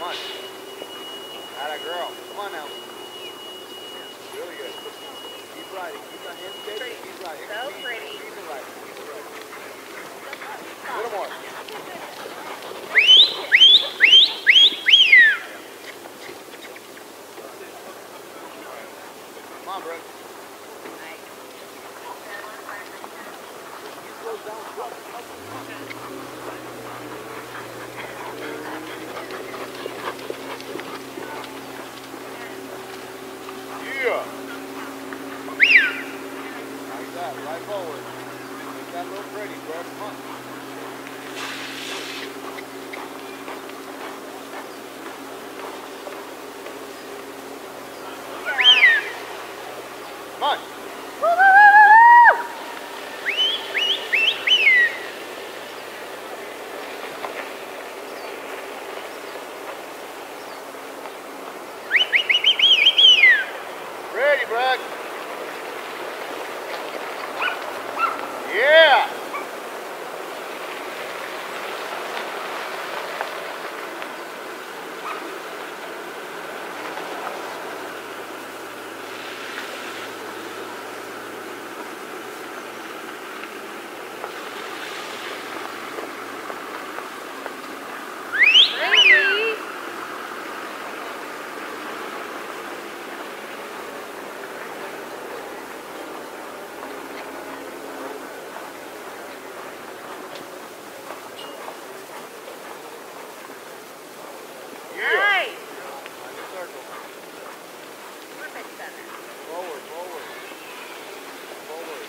Come on. Atta girl. Come on now. Really good. Keep riding. Keep the hands steady. Keep riding. So pretty. Keep it riding. Keep it riding. A little more. Come on, Brooke. Nice. You slow down. Yeah. Like that. Right forward. Make that look pretty, Brooke. Come on. Come on. Woo, woo, woo, woo! Ready, Brooke. Yeah. Ready? Yeah. Nice. Find the circle. Perfect center. Forward, forward. Forward.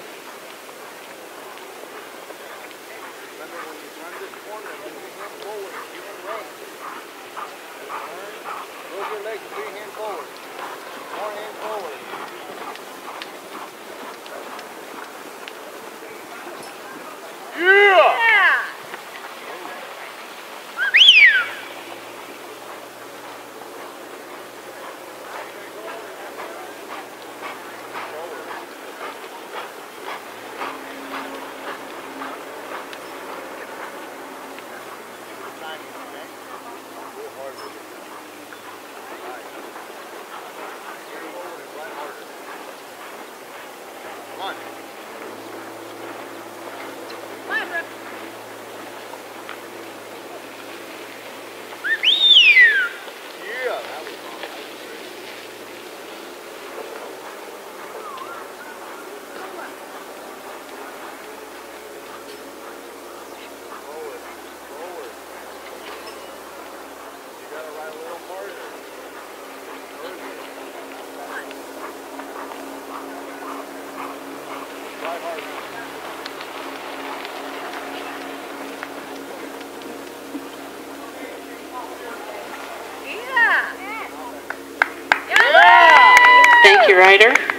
Remember when you turn this corner, let your hand forward. You can run. Turn. Close your legs, 3 hands forward. 4 hands forward. Yeah! Yeah. Come on. Come on, Brooke. Yeah, that was wrong. Forward, forward. You gotta ride a little harder. Ride harder. Yeah. Yeah! Thank you, Ryder.